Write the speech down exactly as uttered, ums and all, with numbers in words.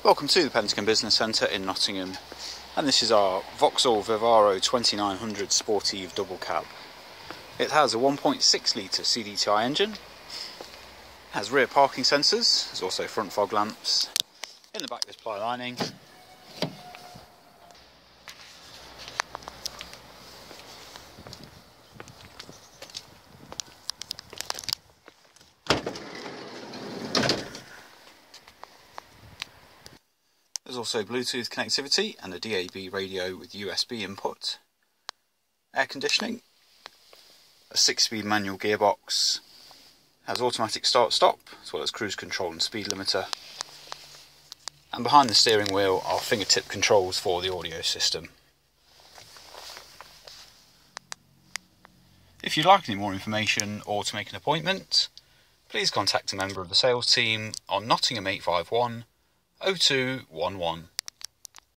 Welcome to the Pentagon Business Centre in Nottingham, and this is our Vauxhall Vivaro twenty-nine hundred Sportive Doublecab. It has a one point six litre C D T i engine, has rear parking sensors, there's also front fog lamps, in the back there's ply lining, there's also Bluetooth connectivity and a D A B radio with U S B input, air conditioning, a six speed manual gearbox, has automatic start stop as well as cruise control and speed limiter, and behind the steering wheel are fingertip controls for the audio system. If you'd like any more information or to make an appointment, please contact a member of the sales team on Nottingham eight five one oh two one one.